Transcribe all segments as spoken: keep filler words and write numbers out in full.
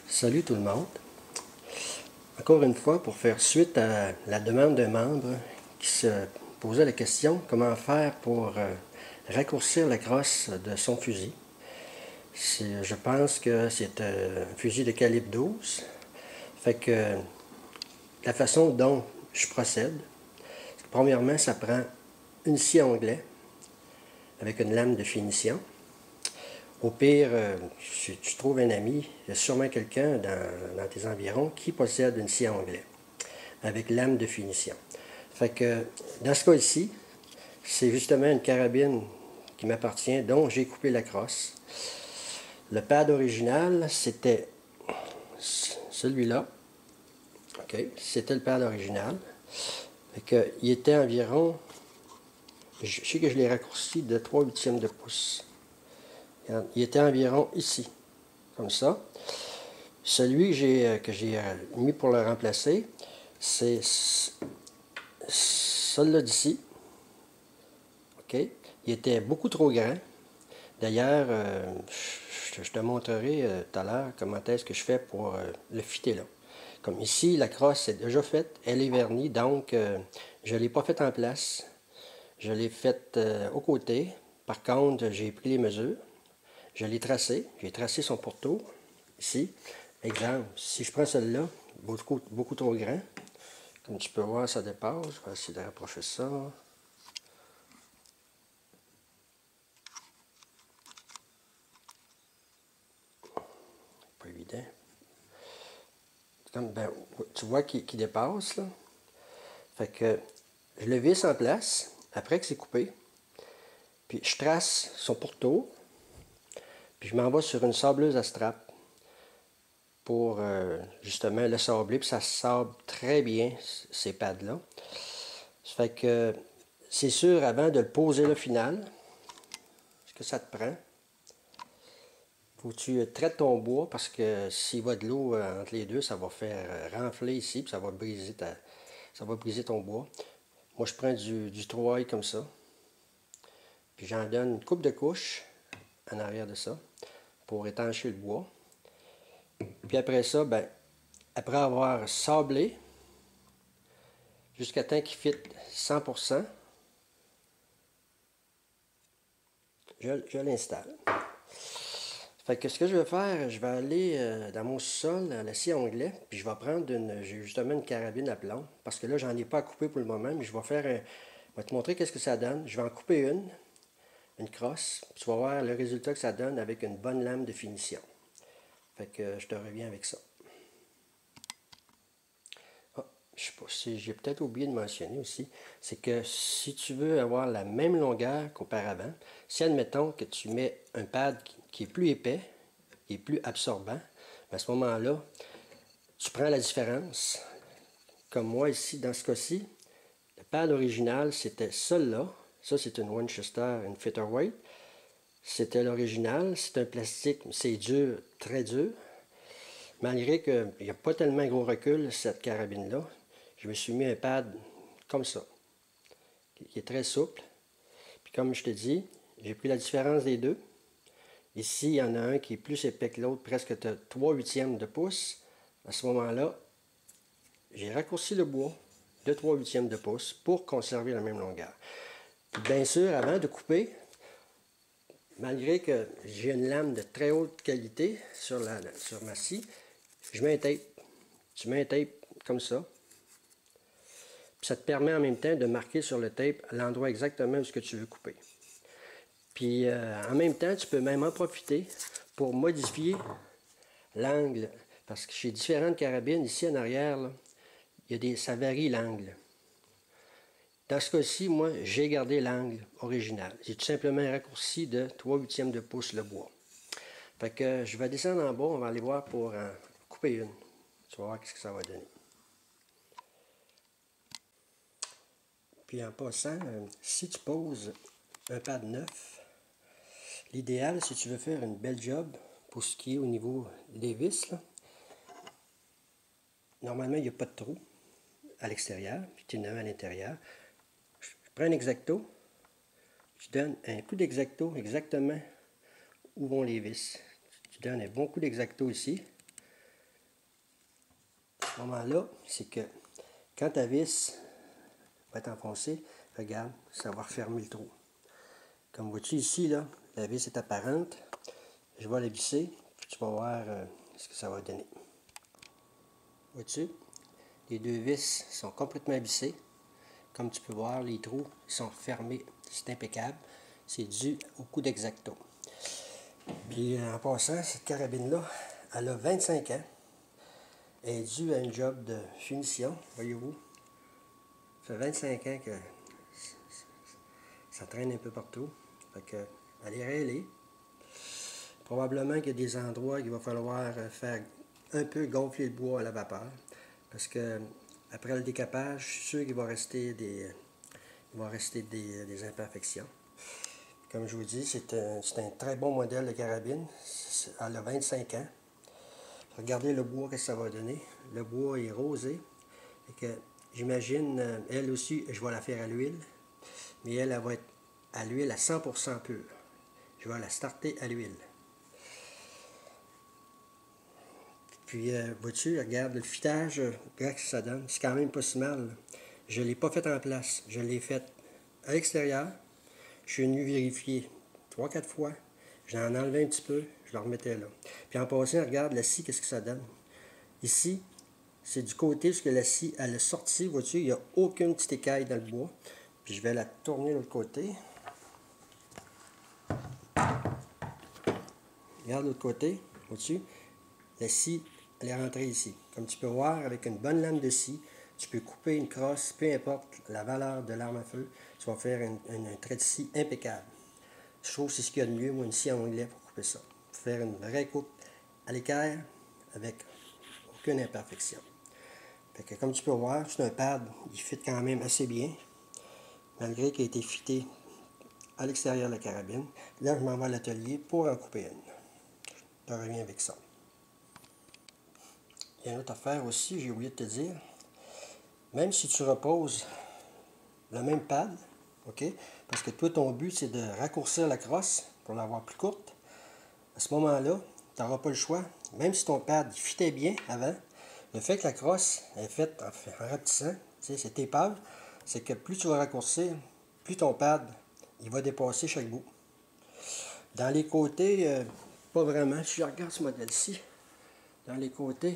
Salut tout le monde. Encore une fois, pour faire suite à la demande d'un membre qui se posait la question comment faire pour euh, raccourcir la crosse de son fusil. Je pense que c'est un fusil de calibre douze. Fait que la façon dont je procède, premièrement, ça prend une scie à onglet avec une lame de finition. Au pire, euh, si tu trouves un ami, il y a sûrement quelqu'un dans, dans tes environs qui possède une scie à onglet avec lame de finition. Fait que dans ce cas-ci, c'est justement une carabine qui m'appartient, dont j'ai coupé la crosse. Le pad original, c'était celui-là. OK, c'était le pad original. Fait que, il était environ, je sais que je l'ai raccourci de trois huitièmes de pouce. Il était environ ici, comme ça. Celui que j'ai, que j'ai mis pour le remplacer, c'est celui-là d'ici. OK? Il était beaucoup trop grand. D'ailleurs, euh, je, je te montrerai euh, tout à l'heure comment est-ce que je fais pour euh, le fitter là. Comme ici, la crosse est déjà faite, elle est vernie, donc euh, je ne l'ai pas faite en place. Je l'ai faite euh, au côté. Par contre, j'ai pris les mesures. Je l'ai tracé. J'ai tracé son pourtour. Ici. Exemple, si je prends celle-là, beaucoup, beaucoup trop grand. Comme tu peux voir, ça dépasse. Je vais essayer de rapprocher ça. Pas évident. Comme, ben, tu vois qu'il qu'il dépasse, là. Fait que je le visse en place, après que c'est coupé. Puis je trace son pourtour. Puis je m'en vais sur une sableuse à strap pour euh, justement le sabler. Puis ça sable très bien, ces pads-là. Ça fait que c'est sûr, avant de le poser le final, ce que ça te prend, faut que tu traites ton bois parce que s'il va de l'eau entre les deux, ça va faire renfler ici, puis ça va briser ta, ça va briser ton bois. Moi, je prends du, du trouvaille comme ça, puis j'en donne une coupe de couches en arrière de ça pour étancher le bois. Puis après ça, ben, après avoir sablé jusqu'à temps qu'il fitte cent pour cent, je, je l'installe. Fait que ce que je vais faire, je vais aller euh, dans mon sous-sol, à la scie à onglet, puis je vais prendre une, j'ai justement une carabine à plomb, parce que là, j'en ai pas à couper pour le moment, mais je vais faire un, je vais te montrer qu'est-ce que ça donne. Je vais en couper une, une crosse, puis tu vas voir le résultat que ça donne avec une bonne lame de finition. Fait que je te reviens avec ça. Ah, je sais pas si j'ai peut-être oublié de mentionner aussi, c'est que si tu veux avoir la même longueur qu'auparavant, si admettons que tu mets un pad qui est plus épais, qui est plus absorbant, à ce moment-là, tu prends la différence. Comme moi ici, dans ce cas-ci, le pad original, c'était celui-là. Ça, c'est une Winchester, une Featherweight. C'était l'original. C'est un plastique, c'est dur, très dur. Malgré qu'il n'y a pas tellement gros recul, cette carabine-là, je me suis mis un pad comme ça, qui est très souple. Puis comme je te dis, j'ai pris la différence des deux. Ici, il y en a un qui est plus épais que l'autre, presque trois huitièmes de pouce. À ce moment-là, j'ai raccourci le bois de trois huitièmes de pouce pour conserver la même longueur. Bien sûr, avant de couper, malgré que j'ai une lame de très haute qualité sur, la, sur ma scie, je mets un tape. Tu mets un tape comme ça. Puis ça te permet en même temps de marquer sur le tape l'endroit exactement où ce que tu veux couper. Puis euh, en même temps, tu peux même en profiter pour modifier l'angle. Parce que chez différentes carabines, ici en arrière, là, il y a des, ça varie l'angle. Dans ce cas-ci, moi, j'ai gardé l'angle original. J'ai tout simplement raccourci de trois huitièmes de pouce le bois. Fait que je vais descendre en bas, on va aller voir pour en couper une. Tu vas voir ce que ça va donner. Puis en passant, si tu poses un pad neuf, l'idéal, si tu veux faire une belle job pour ce qui est au niveau des vis, là, normalement, il n'y a pas de trou à l'extérieur, puis tu en as un à l'intérieur. Je prends un X-Acto, je donne un coup d'X-Acto exactement où vont les vis. Tu donnes un bon coup d'X-Acto ici, ce moment-là, c'est que quand ta vis va être enfoncée, regarde, ça va refermer le trou. Comme vois-tu ici, là, la vis est apparente. Je vais la visser, puis tu vas voir euh, ce que ça va donner. Vois-tu, les deux vis sont complètement vissées. Comme tu peux voir, les trous sont fermés. C'est impeccable. C'est dû au coup d'X-Acto. Puis en passant, cette carabine-là, elle a vingt-cinq ans. Elle est due à une job de finition, voyez-vous. Ça fait vingt-cinq ans que ça traîne un peu partout. Fait que, elle est rêlée. Probablement qu'il y a des endroits qu'il va falloir faire un peu gonfler le bois à la vapeur. Parce que après le décapage, je suis sûr qu'il va rester des, il va rester des, des imperfections. Comme je vous dis, c'est un, c'est un très bon modèle de carabine. Elle a vingt-cinq ans. Regardez le bois que ça va donner. Le bois est rosé. Et que j'imagine, elle aussi, je vais la faire à l'huile. Mais elle, elle va être à l'huile à cent pour cent pure. Je vais la starter à l'huile. Puis, euh, vois-tu, regarde, le fitage, euh, regarde ce que ça donne. C'est quand même pas si mal. Là. Je ne l'ai pas fait en place. Je l'ai fait à l'extérieur. Je suis venu vérifier trois quatre fois. J'en ai enlevé un petit peu. Je le remettais là. Puis en passant, regarde la scie, qu'est-ce que ça donne. Ici, c'est du côté où la scie, elle est sortie. Vois-tu, il n'y a aucune petite écaille dans le bois. Puis je vais la tourner de l'autre côté. Regarde l'autre côté. Vois-tu, la scie, elle est rentrée ici. Comme tu peux voir, avec une bonne lame de scie, tu peux couper une crosse, peu importe la valeur de l'arme à feu, tu vas faire un, un, un trait de scie impeccable. Je trouve que c'est ce qu'il y a de mieux, moi, une scie en onglet pour couper ça. Pour faire une vraie coupe à l'équerre avec aucune imperfection. Fait que, comme tu peux voir, c'est un pad, il fit quand même assez bien, malgré qu'il a été fité à l'extérieur de la carabine. Là, je m'en vais à l'atelier pour en couper une. Je reviens avec ça. Il y a une autre affaire aussi, j'ai oublié de te dire. Même si tu reposes le même pad, OK? Parce que toi, ton but, c'est de raccourcir la crosse pour l'avoir plus courte. À ce moment-là, tu n'auras pas le choix. Même si ton pad fitait bien avant, le fait que la crosse est faite en, en rapetissant, c'est épave, c'est que plus tu vas raccourcir, plus ton pad, il va dépasser chaque bout. Dans les côtés, euh, pas vraiment. Si je regarde ce modèle-ci, dans les côtés,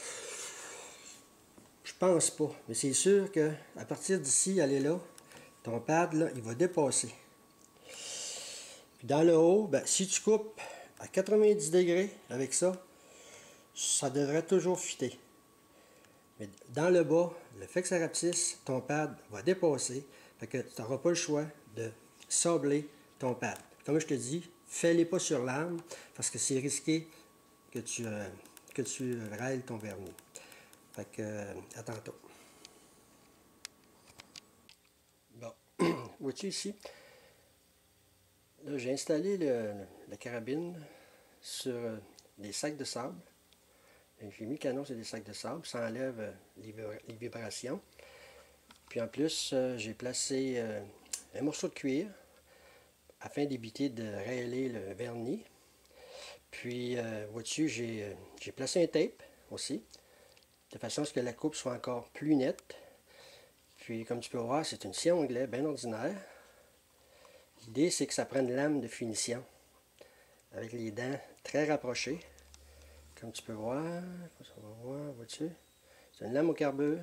je pense pas. Mais c'est sûr que à partir d'ici, aller là, ton pad, là, il va dépasser. Puis dans le haut, ben, si tu coupes à quatre-vingt-dix degrés avec ça, ça devrait toujours fitter. Mais dans le bas, le fait que ça rapetisse, ton pad va dépasser. Fait que tu n'auras pas le choix de sabler ton pad. Comme je te dis, fais-les pas sur l'arme parce que c'est risqué que tu, euh, que tu règles ton vernis. Fait que, euh, à tantôt. Bon, vois-tu ici? Là, j'ai installé le, la carabine sur des sacs de sable. J'ai mis le canon sur des sacs de sable, ça enlève euh, les, les vibrations. Puis en plus, euh, j'ai placé euh, un morceau de cuir afin d'éviter de rêler le vernis. Puis, euh, vois-tu, j'ai euh, placé un tape aussi, de façon à ce que la coupe soit encore plus nette. Puis, comme tu peux voir, c'est une scie à onglet bien ordinaire. L'idée, c'est que ça prenne une lame de finition, avec les dents très rapprochées. Comme tu peux voir, on va voir, vois-tu, c'est une lame au carbure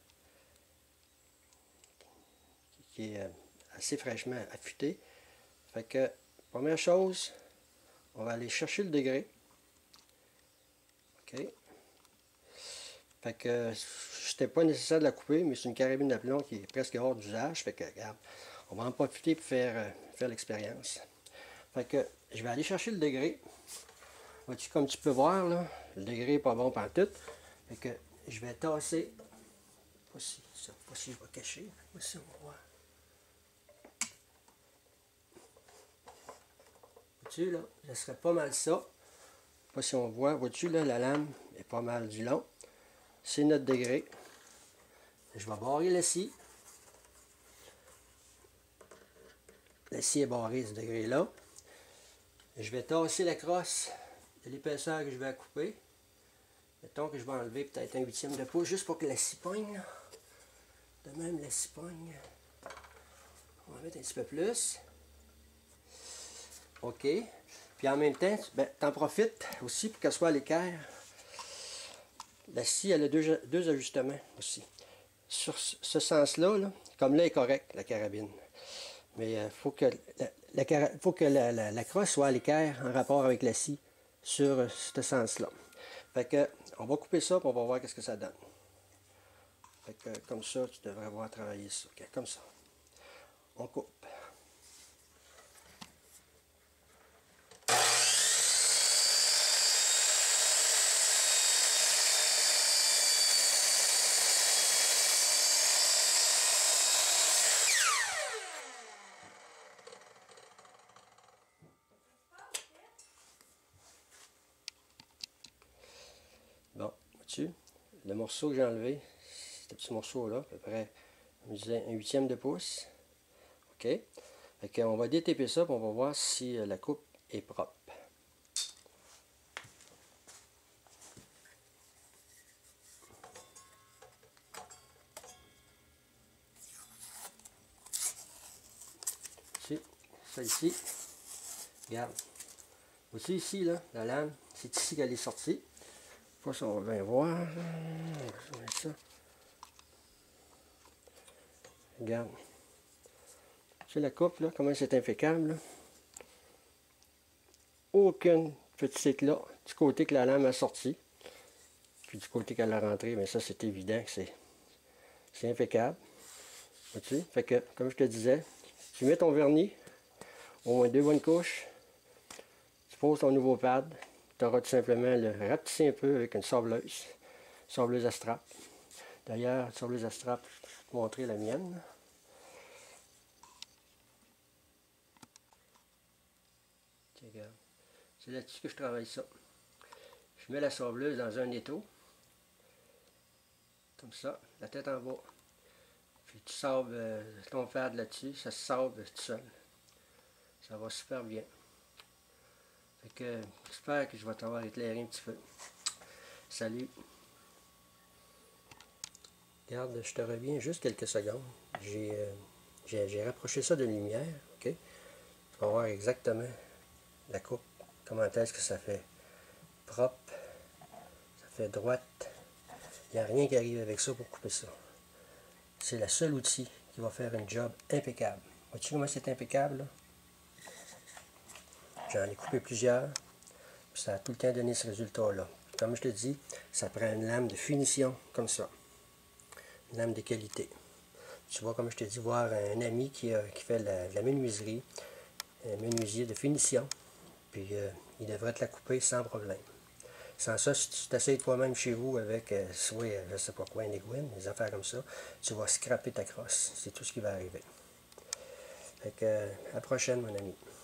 qui est assez fraîchement affûtée. Fait que, première chose, on va aller chercher le degré. OK. Fait que, c'était pas nécessaire de la couper, mais c'est une carabine de plomb qui est presque hors d'usage. Fait que, regarde, on va en profiter pour faire, euh, faire l'expérience. Fait que, je vais aller chercher le degré. Vois-tu, comme tu peux voir, là, le degré n'est pas bon pantoute. Fait que, je vais tasser. Pas si, pas si je vais cacher. Voici, on va voir. Vois-tu, là, ça serait pas mal ça. Pas si on voit, vois-tu, là, la lame est pas mal du long. C'est notre degré. Je vais barrer la scie. La scie est barrée, ce degré-là. Je vais tasser la crosse de l'épaisseur que je vais couper. Mettons que je vais enlever peut-être un huitième de pouce juste pour que la scie pogne. De même, la scie pogne. On va mettre un petit peu plus. OK. Puis en même temps, ben, tu en profites aussi pour qu'elle soit à l'équerre. La scie, elle a deux, deux ajustements aussi. Sur ce sens-là, là, comme là, elle est correcte, la carabine. Mais il euh, faut que, la, la, faut que la, la, la crosse soit à l'équerre en rapport avec la scie sur euh, ce sens-là. Fait que, on va couper ça et on va voir qu'est-ce que ça donne. Fait que, comme ça, tu devrais avoir travaillé ça. Okay, comme ça. On coupe. Bon, vois-tu, le morceau que j'ai enlevé, ce petit morceau-là, à peu près, je disais, un huitième de pouce. OK? Fait qu'on va détaper ça, et on va voir si la coupe est propre. Ici, ça ici, regarde. Aussi ici, là, la lame, c'est ici qu'elle est sortie. Pas ça, on va bien voir. On va ça. Regarde. Tu sais la coupe, là, comment c'est impeccable, là. Aucune petite éclat du côté que la lame a sorti. Puis du côté qu'elle a rentré, mais ça, c'est évident que c'est c'est impeccable. Vois-tu? Fait que, comme je te disais, tu mets ton vernis, au moins deux bonnes couches, tu poses ton nouveau pad, tu auras tout simplement le rapetisser un peu avec une sableuse, sableuse à strap. D'ailleurs, sableuse à strap, je vais te montrer la mienne. Tiens, regarde. C'est là-dessus que je travaille ça. Je mets la sableuse dans un étau, comme ça, la tête en bas. Puis tu sables euh, ton pad là-dessus, ça se sable tout seul. Ça va super bien. Fait que j'espère que je vais t'avoir éclairé un petit peu. Salut. Regarde, je te reviens juste quelques secondes. J'ai euh, rapproché ça de lumière, ok? Tu vas voir exactement la coupe, comment est-ce que ça fait propre, ça fait droite. Il n'y a rien qui arrive avec ça pour couper ça. C'est le seul outil qui va faire un job impeccable. Vois-tu comment c'est impeccable, là? J'en ai coupé plusieurs, puis ça a tout le temps donné ce résultat-là. Comme je te dis, ça prend une lame de finition comme ça. Une lame de qualité. Tu vois, comme je te dis, voir un ami qui, a, qui fait la, la menuiserie, un menuisier de finition, puis euh, il devrait te la couper sans problème. Sans ça, si tu t'essayes toi-même chez vous avec, euh, soit, euh, je sais pas quoi, un aiguine, des affaires comme ça, tu vas scraper ta crosse. C'est tout ce qui va arriver. Fait que, euh, à la prochaine, mon ami.